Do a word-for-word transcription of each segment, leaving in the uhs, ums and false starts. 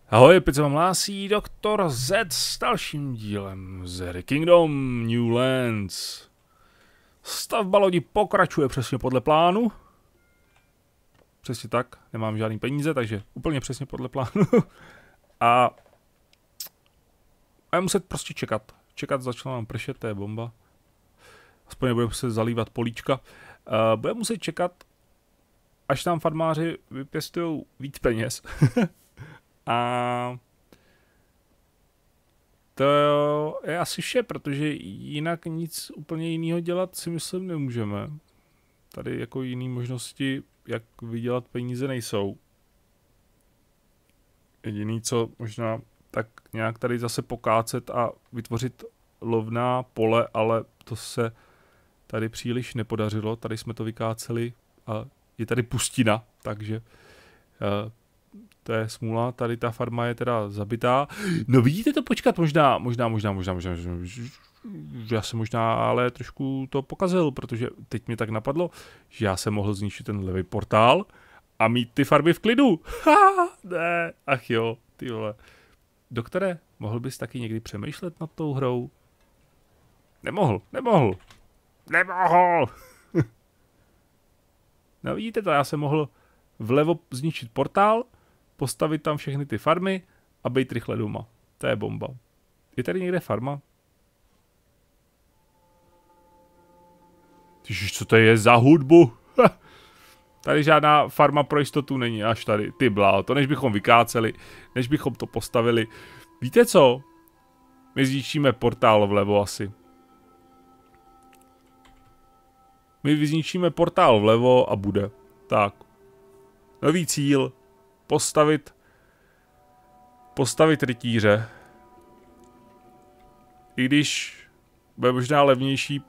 Ahoj, opět se vám hlásí doktor Z s dalším dílem z The Kingdom New Lands. Stavba lodi pokračuje přesně podle plánu. Přesně tak, nemám žádný peníze, takže úplně přesně podle plánu. A já muset prostě čekat. Čekat začala nám pršet, to je bomba. Aspoň nebudeme muset zalívat políčka. Uh, budeme muset čekat, až tam farmáři vypěstují víc peněz. A to je asi vše, protože jinak nic úplně jiného dělat si myslím nemůžeme. Tady jako jiné možnosti, jak vydělat peníze, nejsou. Jediný, co možná tak nějak tady zase pokácet a vytvořit lovná pole, ale to se tady příliš nepodařilo. Tady jsme to vykáceli a je tady pustina, takže uh, to je smůla, tady ta farma je teda zabitá. No vidíte to, počkat, možná, možná, možná, možná, možná, možná, já jsem možná ale trošku to pokazil, protože teď mi tak napadlo, že já jsem mohl zničit ten levý portál a mít ty farby v klidu. Ha, ne, ach jo, ty vole. Doktore, mohl bys taky někdy přemýšlet nad tou hrou? Nemohl, nemohl, nemohl. No vidíte to, já jsem mohl vlevo zničit portál, postavit tam všechny ty farmy a být rychle doma. To je bomba. Je tady někde farma? Tyžiš, co to je za hudbu? Tady žádná farma pro jistotu není, až tady. Ty bláho, to než bychom vykáceli, než bychom to postavili. Víte co? My zničíme portál vlevo asi. My vyzničíme portál vlevo a bude. Tak. Nový cíl. Postavit Postavit rytíře. I když bude možná levnější.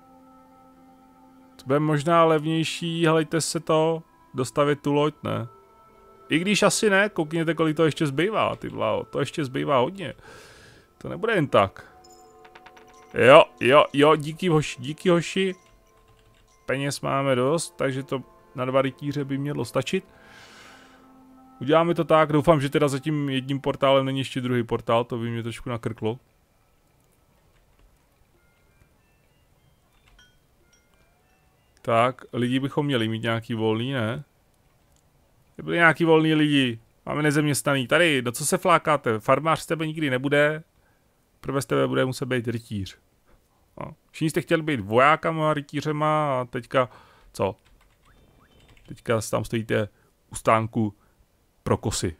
Bude možná levnější, helejte se to, dostavit tu loď, ne? I když asi ne, koukněte, kolik to ještě zbývá, ty bláho, to ještě zbývá hodně. To nebude jen tak. Jo, jo, jo, díky hoši, díky hoši. Peněz máme dost, takže to na dva rytíře by mělo stačit. Uděláme to tak, doufám, že teda za tím jedním portálem není ještě druhý portál, to by mě trošku nakrklo. Tak, lidi bychom měli mít nějaký volný, ne? Byli nějaký volný lidi, máme nezaměstnaný. Tady, do co se flákáte? Farmář z tebe nikdy nebude, prvé z tebe bude muset být rytíř. No. Všichni jste chtěli být vojákama, rytířema a teďka, co? Teďka tam stojíte u stánku pro kosy.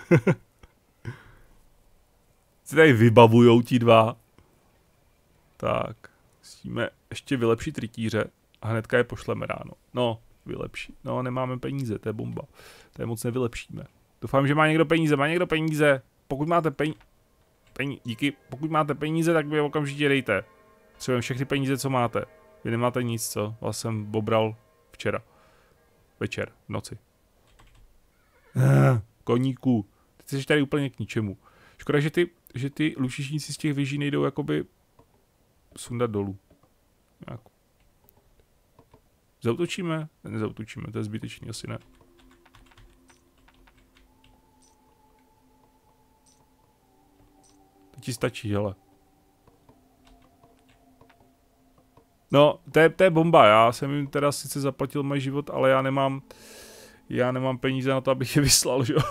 Se tady vybavujou ti dva. Tak, musíme ještě vylepšit rytíře a hnedka je pošleme ráno. No, vylepší. No, nemáme peníze, to je bomba. To je moc nevylepšíme. Doufám, že má někdo peníze. Má někdo peníze? Pokud máte peníze... Pení... Díky. Pokud máte peníze, tak vy okamžitě dejte. Třeba všechny peníze, co máte. Vy nemáte nic, co? Vás jsem bobral včera. Večer, v noci. Koníku. Ty jsi tady úplně k ničemu. Škoda, že ty, že ty lučišníci z těch věží nejdou jakoby sundat dolů. Nějak. Zautočíme? Nezautočíme, to je zbytečný, asi ne. To ti stačí, hele. No, to je, to je bomba, já jsem jim teda sice zaplatil můj život, ale já nemám... Já nemám peníze na to, abych je vyslal, že jo?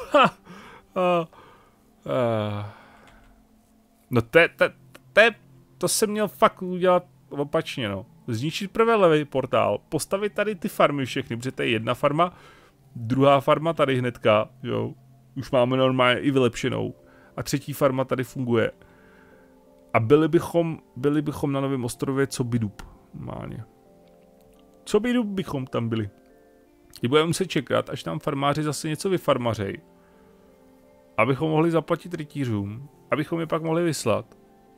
No to, to, to, to jsem měl fakt udělat opačně, no. Zničit prvé levý portál, postavit tady ty farmy všechny, protože to je jedna farma, druhá farma tady hnedka, jo. Už máme normálně i vylepšenou. A třetí farma tady funguje. A byli bychom, byli bychom na Novém ostrově co Bidup, normálně. Co Bidup bychom tam byli. I budeme muset čekat, až tam farmáři zase něco vyfarmařej. Abychom mohli zaplatit rytířům, abychom je pak mohli vyslat.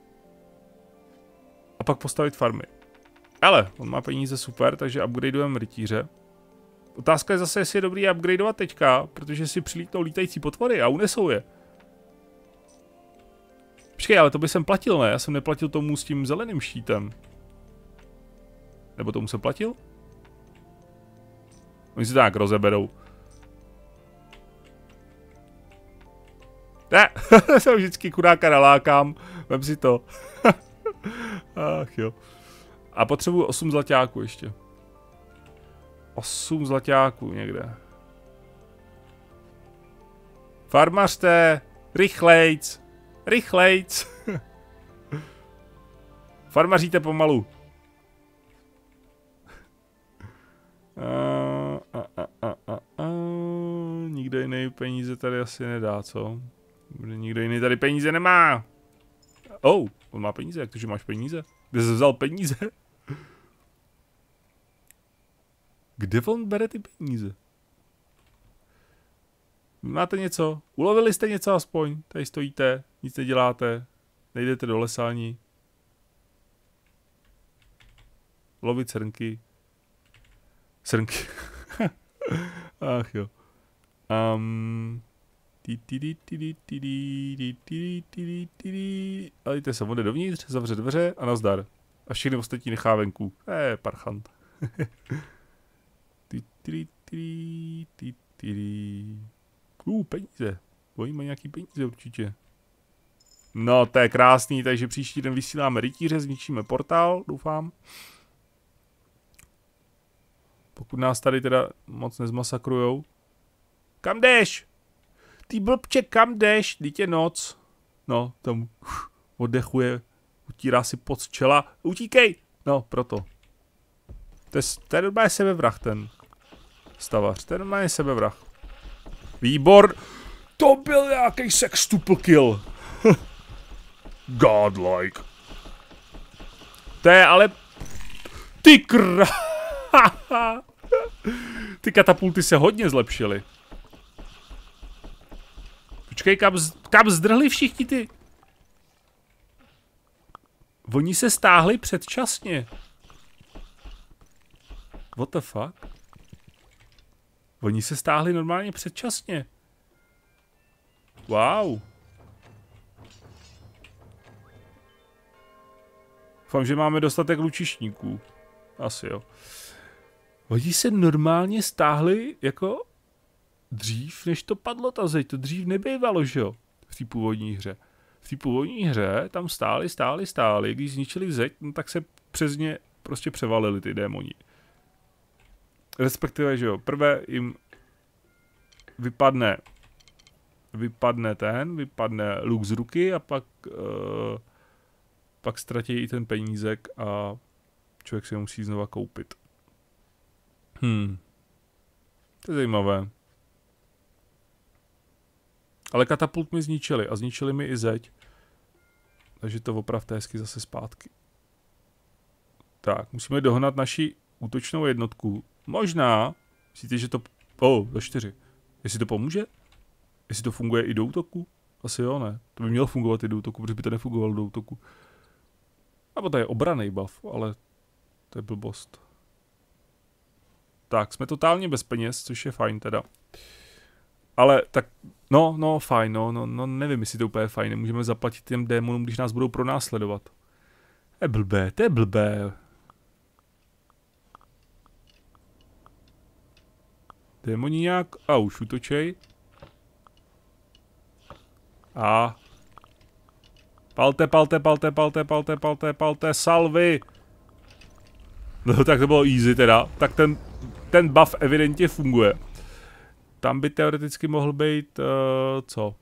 A pak postavit farmy. Ale, on má peníze super, takže upgradeujeme rytíře. Otázka je zase, jestli je dobrý upgradeovat teďka, protože si přilítnou lítající potvory a unesou je. Počkej, ale to by jsem platil, ne? Já jsem neplatil tomu s tím zeleným štítem. Nebo tomu jsem platil? Oni si to nějak rozeberou. Ne, jsem vždycky chudáka nalákám, vem si to. Ach jo. A potřebuji osm zlaťáků ještě. osm zlaťáků někde. Farmařte, rychlejc, rychlejc. Farmaříte pomalu. A, a, a, a, a, a. Nikdo jiný peníze tady asi nedá, co? Nikdo jiný tady peníze nemá. Oh, on má peníze, jak to, že máš peníze? Kde jsi vzal peníze? Kde on bere ty peníze? Máte něco? Ulovili jste něco aspoň? Tady stojíte, nic neděláte, nejdete do lesa ani. Lovit srnky. Srnky. Ach jo. Um, a jdete se vode dovnitř, zavře dveře a nazdar. A všechny ostatní nechá venku. Eh, parchant. Uh, peníze. Bojíme nějaký peníze určitě. No, to je krásný, takže příští den vysíláme rytíře, zničíme portál, doufám. Pokud nás tady teda moc nezmasakrujou. Kam jdeš? Ty blbče, kam jdeš? Dítě noc. No, tam uf, oddechuje, utírá si pod z čela. Utíkej! No, proto. To je, to je normálně sebevrah ten stavař, to je normálně sebevrah. Výbor! To byl nějaký sextuple kill. Godlike. To je ale... Ty krá... Ty katapulty se hodně zlepšily. Počkej, kam, kam zdrhli všichni ty... Oni se stáhli předčasně. What the fuck? Oni se stáhli normálně předčasně. Wow. Doufám, že máme dostatek lučišníků. Asi jo. Oni se normálně stáhli jako dřív, než to padlo ta zeď. To dřív nebývalo, že jo? V té původní hře. V té původní hře tam stáli, stáli, stáli. Když zničili zeď, no tak se přes ně prostě převalili ty démoni. Respektive, že jo, prvé jim vypadne vypadne ten, vypadne luk z ruky a pak uh, pak ztratí i ten penízek a člověk si ho musí znova koupit. Hmm. To je zajímavé. Ale katapult mi zničili a zničili mi i zeď. Takže to opravte hezky zase zpátky. Tak, musíme dohnat naši útočnou jednotku. Možná, myslíte, že to... Oh, za čtyři. Jestli to pomůže? Jestli to funguje i do útoku? Asi jo, ne. To by mělo fungovat i do útoku, protože by to nefungovalo do útoku. Nebo to je obraný buff, ale to je blbost. Tak, jsme totálně bez peněz, což je fajn teda. Ale tak, no, no, fajn, no, no, no nevím, jestli to úplně fajn. Nemůžeme zaplatit těm démonům, když nás budou pronásledovat. To je blbé, to je blbé. Démoni nějak, a už útočej. A. Palte, palte, palte, palte, palte, palte, palte, salvy. No tak to bylo easy teda. Tak ten, ten buff evidentně funguje. Tam by teoreticky mohl být, uh, co?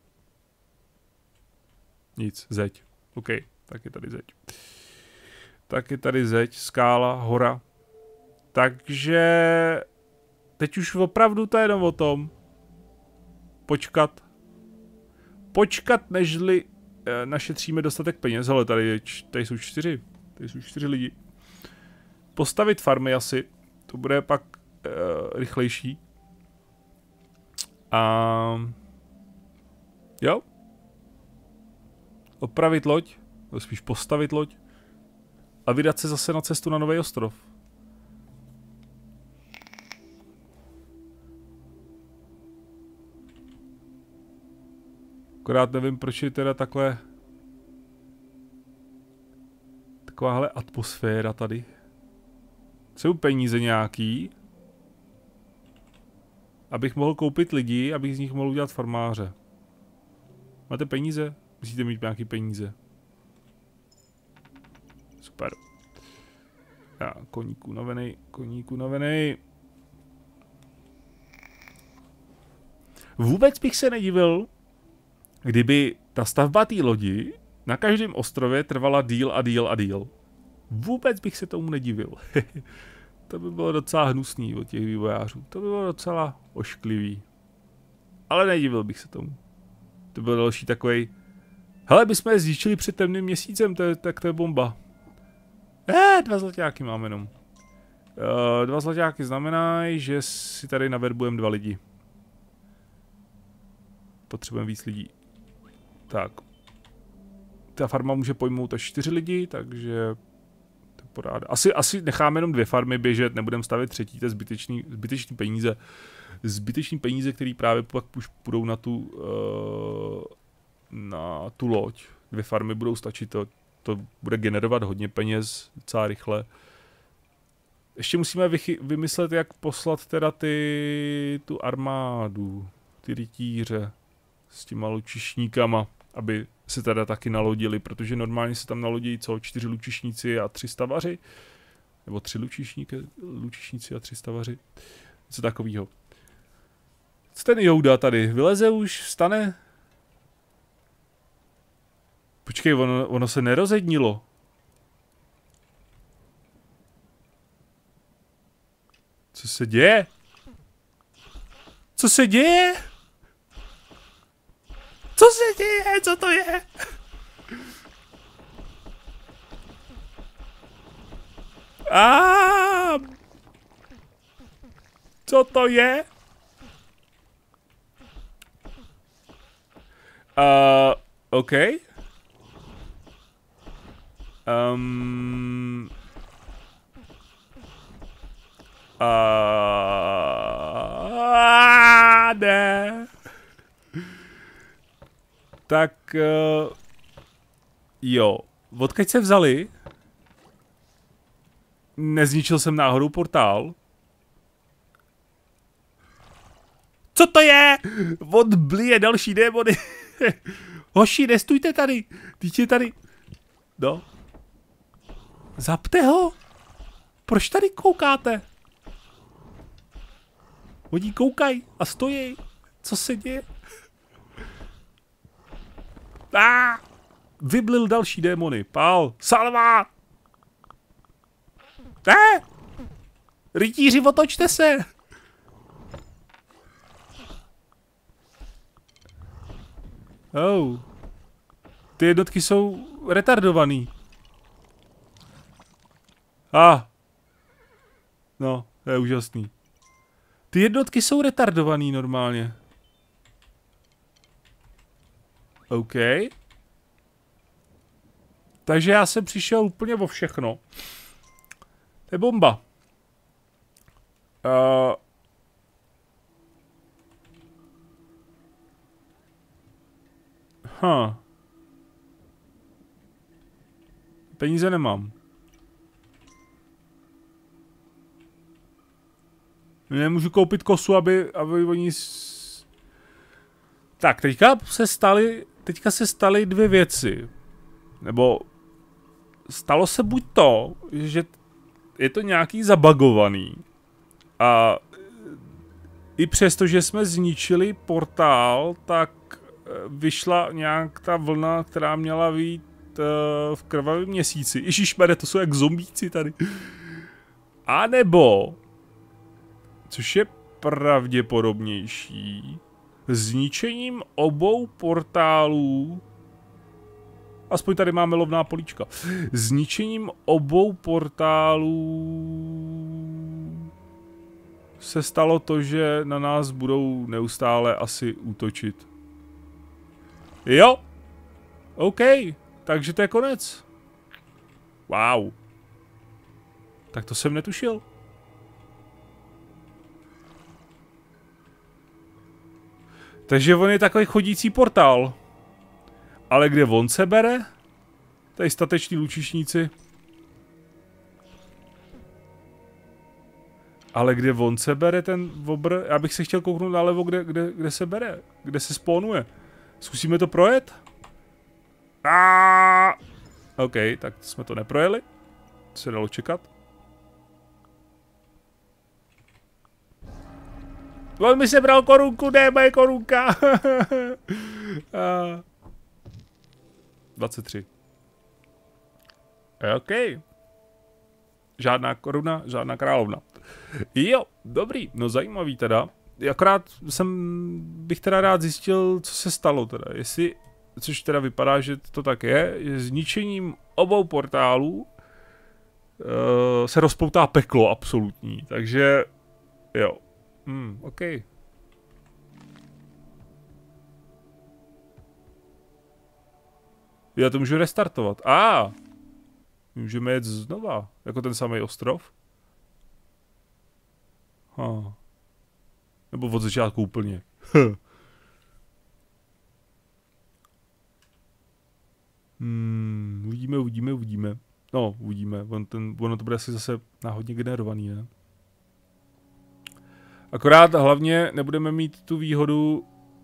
Nic, zeď. OK, tak je tady zeď. Tak je tady zeď, skála, hora. Takže... Teď už opravdu to je jenom o tom. Počkat. Počkat, nežli eh, našetříme dostatek peněz. Ale tady, je, tady jsou čtyři. Tady jsou čtyři lidi. Postavit farmy asi. To bude pak eh, rychlejší. A... Jo. Opravit loď. Spíš postavit loď. A vydat se zase na cestu na Nový ostrov. Akorát nevím, proč je teda takhle... Takováhle atmosféra tady. Jsou peníze nějaký. Abych mohl koupit lidi, abych z nich mohl udělat farmáře. Máte peníze? Musíte mít nějaký peníze. Super. Já, koník unavenej, koník unavenej. Vůbec bych se nedivil, kdyby ta stavba té lodi na každém ostrově trvala díl a díl a díl. Vůbec bych se tomu nedivil. To by bylo docela hnusný od těch vývojářů. To by bylo docela ošklivý. Ale nedivil bych se tomu. To byl další takovej. Hele, bychom je zničili před temným měsícem, to je, tak to je bomba. Eh, dva zlaťáky máme jenom. Uh, dva zlaťáky znamenají, že si tady naverbujeme dva lidi. Potřebujeme víc lidí. Tak. Ta farma může pojmout až čtyři lidi, takže to poráda. Asi, asi necháme jenom dvě farmy běžet, nebudeme stavět třetí, to je zbytečný, zbytečný peníze. Zbytečný peníze, které právě pak už půjdou na tu, uh, na tu loď. Dvě farmy budou stačit, to, to bude generovat hodně peněz docela rychle. Ještě musíme vymyslet, jak poslat teda ty, tu armádu, ty rytíře s těma lučišníkama, aby se teda taky nalodili, protože normálně se tam nalodí co, čtyři lučišníci a tři stavaři, nebo tři lučišníky, lučišníci a tři stavaři, něco takového. Co ten Jouda tady, vyleze už, vstane? Počkej, ono, ono se nerozednilo. Co se děje? Co se děje? Co se děje? Co to je? A co to je? Uh, OK. Um, uh, ne. Tak uh, jo, odkud se vzali? Nezničil jsem náhodou portál? Co to je? Odblije další démony. Hoši, nestůjte tady. Teď je tady. No. Zapte ho. Proč tady koukáte? Oni koukaj a stojí. Co se děje? Ah! Vyblil další démony. Pál. Salva! Ne! Rytíři, otočte se! Oh. Ty jednotky jsou retardovaný. A. Ah. No, to je úžasný. Ty jednotky jsou retardovaný normálně. OK. Takže já jsem přišel úplně o všechno. To je bomba. Uh, huh. Peníze nemám. Nemůžu koupit kosu, aby, aby oni... S... Tak, teďka se staly, teďka se staly dvě věci. Nebo stalo se buď to, že je to nějaký zabagovaný. A i přesto, že jsme zničili portál, tak vyšla nějak ta vlna, která měla být uh, v krvavém měsíci. Ježišmarja, to jsou jak zombíci tady. A nebo, což je pravděpodobnější, zničením obou portálů, aspoň tady máme lovná políčka, zničením obou portálů se stalo to, že na nás budou neustále asi útočit. Jo. OK. Takže to je konec. Wow. Tak to jsem netušil. Takže on je takový chodící portál. Ale kde on se bere? Tady stateční lučišníci. Ale kde on se bere ten obr? Já bych se chtěl kouknout nalevo, kde, kde, kde se bere. Kde se spónuje. Zkusíme to projet? Aaaa! OK, tak jsme to neprojeli. Co se dalo čekat? On mi sebral korunku, ne, moje korunka. dvacet tři. OK. Žádná koruna, žádná královna. Jo, dobrý, no zajímavý teda. Akorát jsem, bych teda rád zjistil, co se stalo teda. Jestli, což teda vypadá, že to tak je, že zničením obou portálů uh, se rozpoutá peklo absolutní. Takže, jo. Hmm, OK. Já to můžu restartovat. A, ah, můžeme jet znova, jako ten samý ostrov. Ha. Nebo od začátku úplně. hmm, uvidíme, uvidíme, uvidíme. No, uvidíme. On ten, ono to bude asi zase náhodně generovaný, ne? Akorát hlavně nebudeme mít tu výhodu...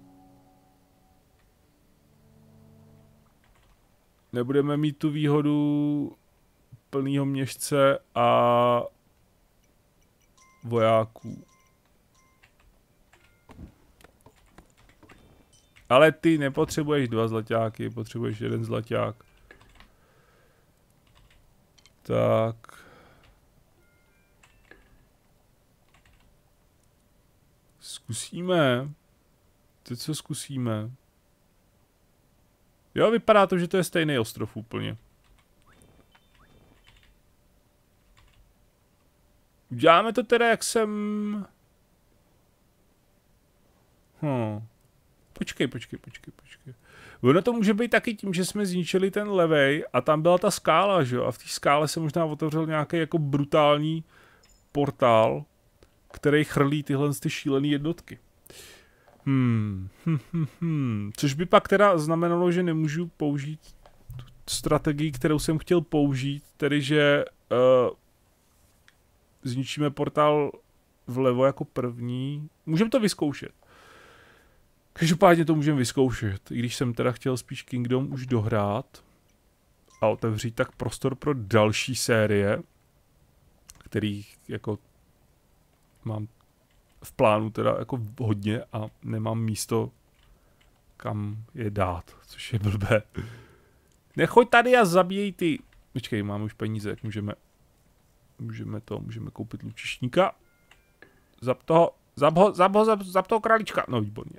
Nebudeme mít tu výhodu plného měšce a vojáků. Ale ty nepotřebuješ dva zlaťáky, potřebuješ jeden zlaťák. Tak. Zkusíme. Teď co zkusíme? Jo, vypadá to, že to je stejný ostrov úplně. Uděláme to teda, jak jsem... Hm. Počkej, počkej, počkej, počkej. Ono to může být taky tím, že jsme zničili ten levej a tam byla ta skála, že jo? A v té skále se možná otevřel nějaký jako brutální portál, který chrlí tyhle ty šílené jednotky. Hmm. Hm, hm, hm. Což by pak teda znamenalo, že nemůžu použít tu strategii, kterou jsem chtěl použít, tedy že uh, zničíme portál vlevo jako první. Můžeme to vyzkoušet. Každopádně to můžeme vyzkoušet, i když jsem teda chtěl spíš Kingdom už dohrát a otevřít tak prostor pro další série, kterých jako mám v plánu teda jako hodně a nemám místo, kam je dát, což je blbé. Nechoď tady a zabíjej ty. Počkej, máme už peníze, jak můžeme, můžeme to, můžeme koupit lučišníka. Zap toho, zap ho, zap ho, zap, zap toho králíčka. No výborně.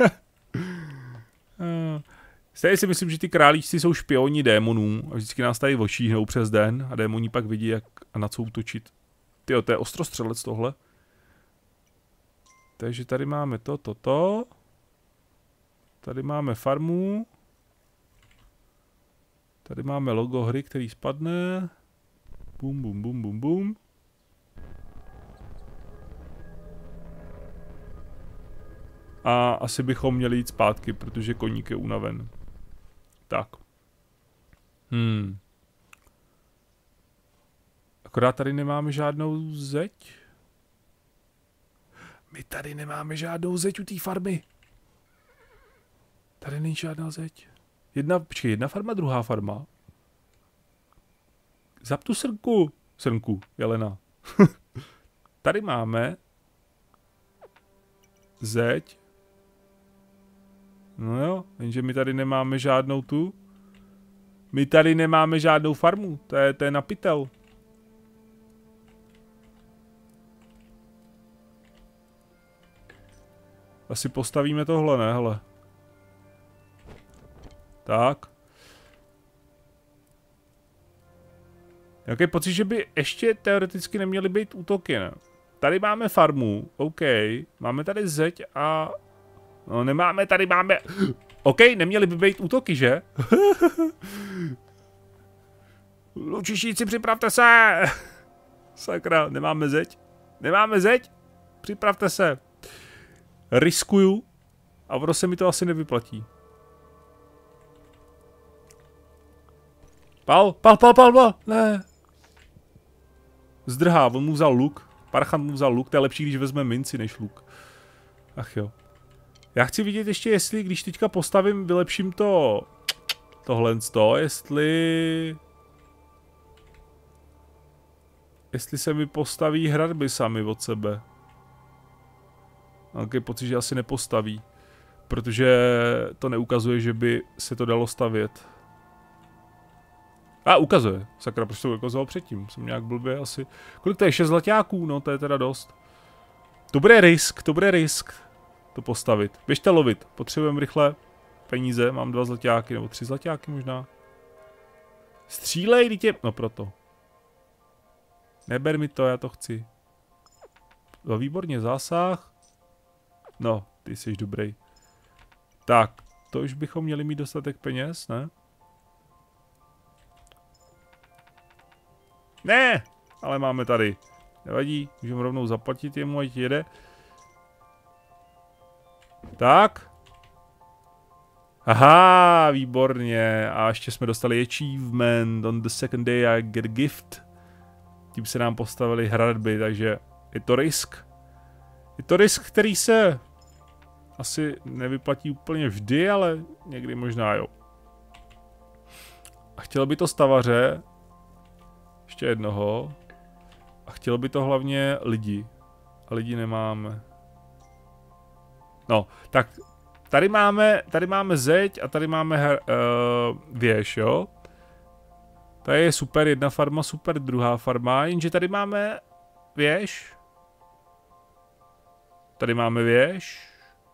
Stejně si myslím, že ty králíčci jsou špioni démonů a vždycky nás tady ošíhnou přes den a démoni pak vidí, jak a na co útočit. Tyjo, to je ostrostřelec tohle. Takže tady máme to, to, to. Tady máme farmu. Tady máme logo hry, který spadne. Bum, bum, bum, bum, bum. A asi bychom měli jít zpátky, protože koník je unaven. Tak. Hmm. Akorát tady nemáme žádnou zeď. My tady nemáme žádnou zeď u té farmy. Tady není žádná zeď. Jedna, počkej, jedna farma, druhá farma. Zap tu srnku. Srnku, Jelena. Tady máme zeď. No jo, jenže my tady nemáme žádnou tu. My tady nemáme žádnou farmu, to je, to je na pytel. Asi postavíme tohle, ne, hele. Tak. Jaký pocit, že by ještě teoreticky neměly být útoky, ne? Tady máme farmu, OK. Máme tady zeď a... No nemáme, tady máme... OK, neměly by být útoky, že? Lučišníci, připravte se! Sakra, nemáme zeď. Nemáme zeď? Připravte se. Riskuju. A ono se mi to asi nevyplatí. Pal, pal, pal, pal, pal, ne. Zdrhá, on mu vzal luk. Parchant mu vzal luk, to je lepší, když vezme minci než luk. Ach jo. Já chci vidět ještě, jestli, když teďka postavím, vylepším to... Tohle to, jestli... Jestli se mi postaví hradby sami od sebe. Mám takový pocit, že asi nepostaví. Protože to neukazuje, že by se to dalo stavět. A ukazuje. Sakra, proč to ukazoval předtím? Jsem nějak blbě asi... Kolik to je? šest zlaťáků? No to je teda dost. To bude risk, to bude risk. To postavit. Běžte lovit. Potřebujeme rychle peníze. Mám dva zlaťáky, nebo tři zlaťáky možná. Střílej, dítě. No proto. Neber mi to, já to chci. No výborně, zásah. No, ty jsi dobrý. Tak, to už bychom měli mít dostatek peněz, ne? Ne, ale máme tady. Nevadí, můžeme rovnou zaplatit jemu, ať jede. Tak. Aha, výborně. A ještě jsme dostali achievement. On the second day I get a gift. Tím se nám postavili hradby, takže je to risk. Je to risk, který se asi nevyplatí úplně vždy, ale někdy možná jo. A chtělo by to stavaře. Ještě jednoho. A chtělo by to hlavně lidi. A lidi nemáme. No, tak tady máme, tady máme zeď a tady máme her, uh, věž, jo. Tady je super jedna farma, super druhá farma, jenže tady máme věž. Tady máme věž.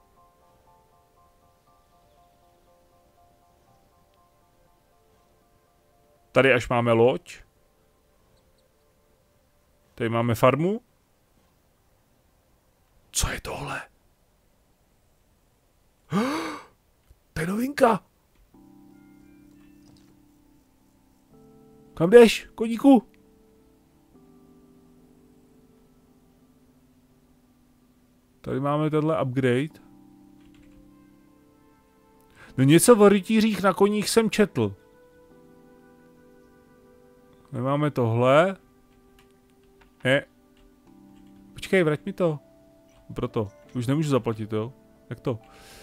Tady až máme loď. Tady máme farmu. Co je tohle? To je novinka. Kam jdeš, koníku? Tady máme tenhle upgrade. No něco o rytířích na koních jsem četl. My máme tohle. Je. Počkej, vrať mi to. Proto. Už nemůžu zaplatit, jo? Jak to?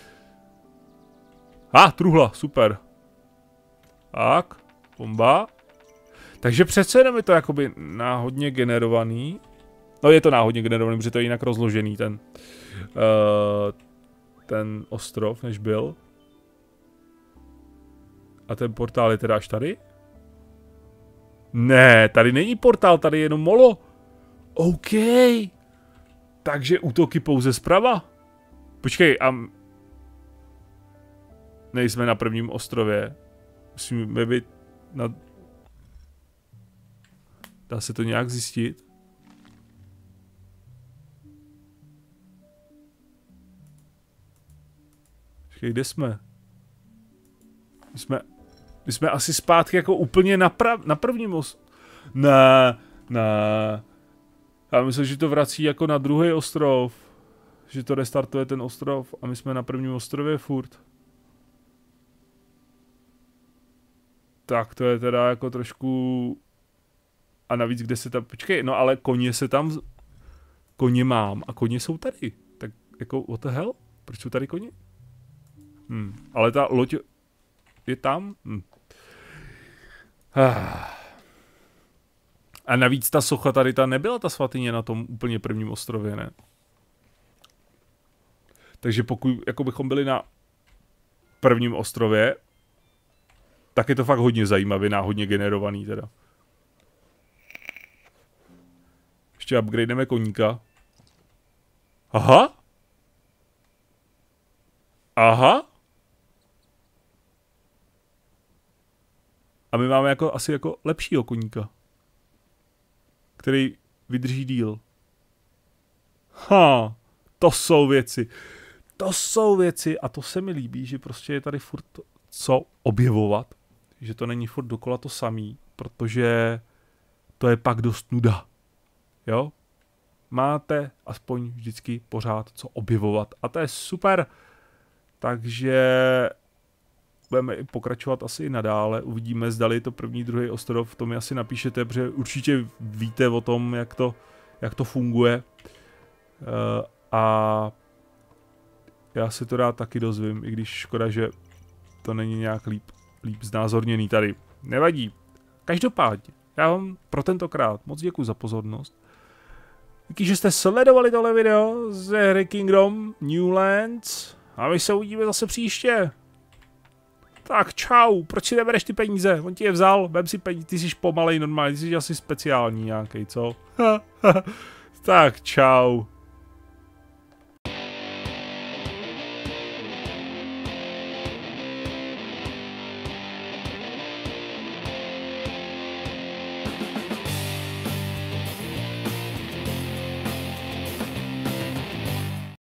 A, ah, truhla, super. Tak, bomba. Takže přece jenom je to jakoby náhodně generovaný. No je to náhodně generovaný, protože to je jinak rozložený ten uh, ten ostrov, než byl. A ten portál je teda až tady? Ne, tady není portál, tady je jenom molo. OK. Takže útoky pouze zprava. Počkej, a... Nejsme na prvním ostrově. Musíme být na... Dá se to nějak zjistit? Počkej, kde jsme? My jsme... My jsme asi zpátky jako úplně na, prav... na prvním ostrově. Ne, ne. Já myslím, že to vrací jako na druhý ostrov. Že to restartuje ten ostrov a my jsme na prvním ostrově furt. Tak to je teda jako trošku... A navíc kde se tam... Počkej, no ale koně se tam... Koně mám a koně jsou tady. Tak jako what the hell? Proč jsou tady koně? Hm, ale ta loď je tam? Hm. A navíc ta socha tady, ta nebyla ta svatyně na tom úplně prvním ostrově, ne? Takže pokud jako bychom byli na prvním ostrově, tak je to fakt hodně zajímavý, náhodně generovaný teda. Ještě upgradeneme koníka. Aha. Aha. A my máme jako asi jako lepšího koníka, který vydrží díl. Ha, to jsou věci. To jsou věci a to se mi líbí, že prostě je tady furt co objevovat. Že to není furt dokola to samý, protože to je pak dost nuda. Jo? Máte aspoň vždycky pořád co objevovat a to je super. Takže budeme i pokračovat asi i nadále. Uvidíme, zdali to první, druhý ostrov, to mi asi napíšete, protože určitě víte o tom, jak to, jak to funguje. Uh, a Já si to rád taky dozvím, i když škoda, že to není nějak líp, líp znázorněný tady. Nevadí. Každopádně, já vám pro tentokrát moc děkuji za pozornost. Díky, že jste sledovali tohle video ze hry Kingdom New Lands a my se uvidíme zase příště. Tak čau, proč si nebereš ty peníze? On ti je vzal, vem si peníze, ty jsi pomalej normálně, ty jsi asi speciální nějaký, co? Tak čau.